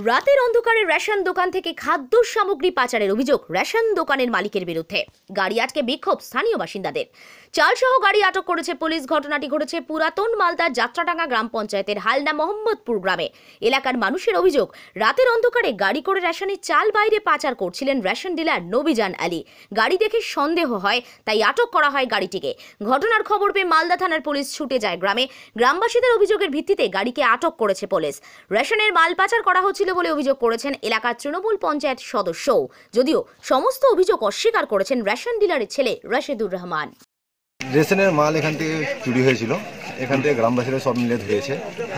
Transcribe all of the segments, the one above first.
রাতের অন্ধকারে রেশন দোকান থেকে খাদ্য সামগ্রী পাচারের অভিযোগ রেশন দোকানের মালিকের বিরুদ্ধে। গাড়ি আটকে বিক্ষোভ স্থানীয় বাসিন্দাদের। চালসহ গাড়ি আটক করেছে পুলিশ। ঘটনাটি ঘটেছে পুরাতন মালদার যাত্রাডাঙ্গা গ্রাম পঞ্চায়েতের হালনা মোহাম্মদপুর গ্রামে। এলাকার মানুষের অভিযোগ, রাতের অন্ধকারে গাড়ি করে রেশনের চাল বাইরে পাচার করছিলেন রেশন ডিলার নবীজান আলী। গাড়ি দেখে সন্দেহ হয়, তাই আটক করা হয় গাড়িটিকে। ঘটনার খবর পেয়ে মালদা থানার পুলিশ ছুটে যায় গ্রামে। গ্রামবাসীদের অভিযোগের ভিত্তিতে গাড়িকে আটক করেছে পুলিশ। রেশনের মাল পাচার করা হচ্ছিল বলে অভিযোগ করেছেন এলাকার তৃণমূল পঞ্চায়েত সদস্য, যদিও সমস্ত অভিযোগ অস্বীকার করেছেন রেশন ডিলারের ছেলে রাশেদুর রহমান। রেশনের মাল এখান থেকে চুরি হয়েছিল, এখান থেকে গ্রামবাসীরা সব মিলে ধরেছে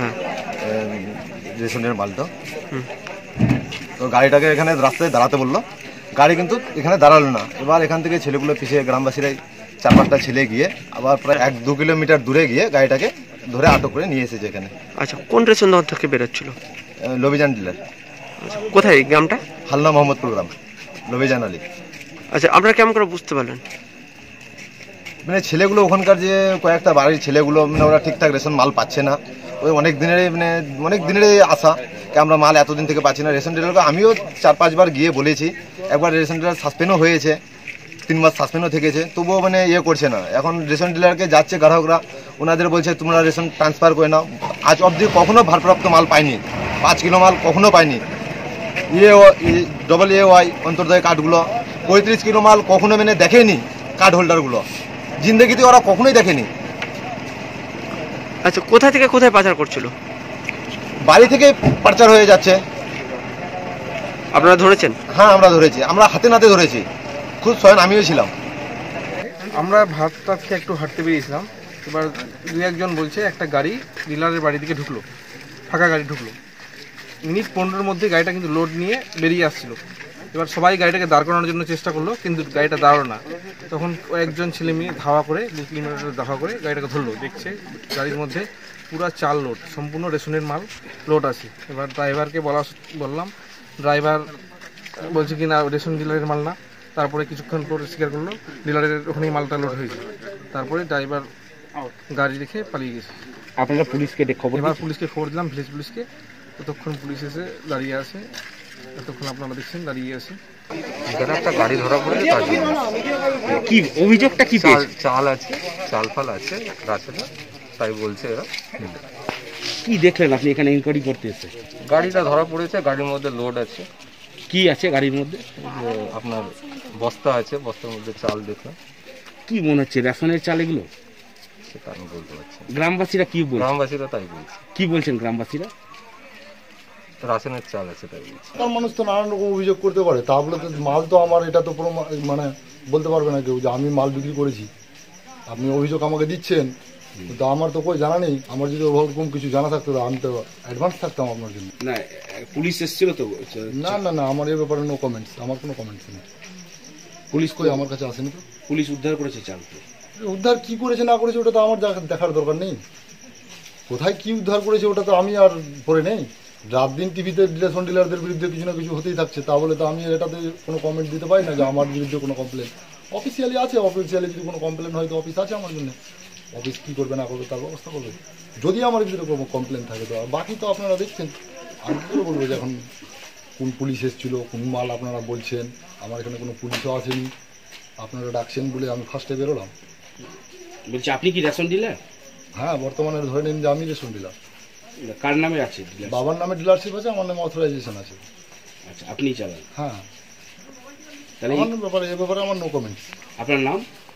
রেশনের মালটা। তো গাড়িটাকে এখানে রাস্তায় দাঁড়াতে বললো, গাড়ি কিন্তু এখানে দাঁড়ালো না। এবার এখান থেকে ছেলেগুলো পিছিয়ে গ্রামবাসীরাই 4-5টা ছেলে গিয়ে আবার প্রায় 1-2 কিলোমিটার দূরে গিয়ে গাড়িটাকে ধরে আটক করে নিয়ে এসেছে এখানে। আচ্ছা, কোন রেশন দোকান থেকে বেরোচ্ছিল? নবীজান ডিলার। কোথায় গ্রামটা? হালনা মোহাম্মদপুর গ্রাম, নবীজান আলী। আচ্ছা, আপনারা কেমন করে বুঝতে পারলেন? মানে ছেলেগুলো ওখানকার যে কয়েকটা বাড়ির ছেলেগুলো, মানে ওরা ঠিকঠাক রেশন মাল পাচ্ছে না। ওই অনেক দিনেরই আশা যে আমরা মাল এতদিন থেকে পাচ্ছি না। রেশন ডিলারকে আমিও 4-5 বার গিয়ে বলেছি। একবার রেশন ডিলার সাসপেন্ডও হয়েছে, 3 মাস সাসপেন্ডও থেকেছে, তবুও মানে করছে না। এখন রেশন ডিলারকে যাচ্ছে গ্রাহকরা, ওনাদের বলছে তোমরা রেশন ট্রান্সফার করে নাও। আজ অবধি কখনো ভারপ্রাপ্ত মাল পাইনি, 5 কিলো মাল কখনো পাইনি। AAY অন্তর্দয় কার্ডগুলো 35 কিলো মাল কখনো দেখেনি। কার্ড হোল্ডারগুলো জিন্দগিতে ওরা কখনোই দেখেনি। আচ্ছা, কোথা থেকে কোথায় পাচার করছিল? বাড়ি থেকে পাচার হয়ে যাচ্ছে। আপনারা ধরেছেন? হ্যাঁ, আমরা ধরেছি, আমরা হাতে নাতে ধরেছি। খুব স্বয়ং আমিও ছিলাম। আমরা ভাতটা থেকে একটু হাঁটতে বেরিয়েছিলাম। এবার 2-1 বলছে একটা গাড়ি ডিলারের বাড়ি দিকে ঢুকলো, ফাঁকা গাড়ি ঢুকলো। মিনিট 15-এর মধ্যে গাড়িটা কিন্তু লোড নিয়ে বেরিয়ে আসছিল। এবার সবাই গাড়িটাকে দাঁড় করানোর জন্য চেষ্টা করলো, কিন্তু গাড়িটা দাঁড়ালো না। তখন একজন ছেলে মেয়ে ধাওয়া করে 2 কিলোমিটার ধাওয়া করে গাড়িটাকে ধরলো। দেখছে গাড়ির মধ্যে পুরা চাল লোড, সম্পূর্ণ রেশনের মাল লোড আছে। এবার ড্রাইভারকে বললাম, ড্রাইভার বলছে কি না রেশন ডিলারের মাল না। তারপরে কিছুক্ষণ পরে স্বীকার করলো ডিলারের ওখানেই মালটা লোড হয়েছে। তারপরে ড্রাইভার গাড়ি রেখে পালিয়ে গেছে। আপনারা পুলিশকে পুলিশকে খবর দিলাম, ভিলেজ পুলিশকে। ততক্ষণ পুলিশ এসে দাঁড়িয়ে আছে, এতক্ষণ আপনারা দেখছেন দাঁড়িয়ে আছে। এখানে একটা গাড়ি ধরা পড়েছে, তার জন্য কি অভিযোগটা কি? চাল আছে, চাল ফাল আছে রাতের, তাই বলছে এরা। কি দেখলেন আপনি এখানে ইনকোয়ারি করতে এসে? গাড়িটা ধরা পড়েছে, গাড়ির মধ্যে লোড আছে। কি আছে গাড়ির মধ্যে? আপনার বস্তা আছে, বস্তার মধ্যে চাল দেখলাম। কি মনে হচ্ছে রেশনের চাল এগুলো? সেটা আমি বলতে পারছি। গ্রামবাসীরা কি বলছে? গ্রামবাসীরা তাই বলছে। কি বলছেন গ্রামবাসীরা? রাশনের চাল আছে তাই বলছে। তার মানুষ তো নানান রকম অভিযোগ করতে পারে, তা বলে তো মাল তো আমার, এটা তো মানে বলতে পারবে না কেউ যে আমি মাল বিক্রি করেছি। আপনি অভিযোগ আমাকে দিচ্ছেন, কিন্তু আমার তো কই জানা নেই। আমার যদি ওরকম কিছু জানা থাকতো আমি তো অ্যাডভান্স থাকতাম আপনার জন্য। না, পুলিশ এসেছিল তো? না না না, আমার এই ব্যাপারে নো কমেন্টস, আমার কোনো কমেন্টস নেই। পুলিশ কই আমার কাছে আসেনি তো। পুলিশ উদ্ধার করেছে চাল। উদ্ধার কি করেছে না করেছে ওটা তো আমার দেখার দরকার নেই। কোথায় কি উদ্ধার করেছে ওটা তো আমি আর পড়ে নেই। রাত দিন টিভিতে রেশন ডিলারদের বিরুদ্ধে কিছু না কিছু হতেই থাকছে, তা বলে তো আমি এটাতে কোনো কমেন্ট দিতে পারি না যে আমার বিরুদ্ধে কোনো কমপ্লেন। অফিসিয়ালি আছে, অফিসিয়ালি যদি কোনো কমপ্লেন হয় তো অফিস আছে আমার জন্য। অফিস কী করবে না করবে তার ব্যবস্থা করবে, যদি আমার বিরুদ্ধে কোনো কমপ্লেন থাকে। তো বাকি তো আপনারা দেখছেন। আমি কী করে বলবো যে এখন কোন পুলিশ এসেছিল, কোন মাল আপনারা বলছেন? আমার এখানে কোনো পুলিশও আসেনি, আপনারা ডাকছেন বলে আমি ফার্স্টে বেরোলাম। বলছি আপনি কি রেশন ডিলার? হ্যাঁ, বর্তমানে ধরে নিন যে আমি রেশন ডিলার। কার নামে আছে? বাবার নামে ডিলারশিপ আছে, আমার নামে অথরাইজেশন আছে। আচ্ছা, আপনি চালান? হ্যাঁ, তাহলে আমার ব্যাপারে এ ব্যাপারে আমার নো কমেন্টস। আপনার নাম?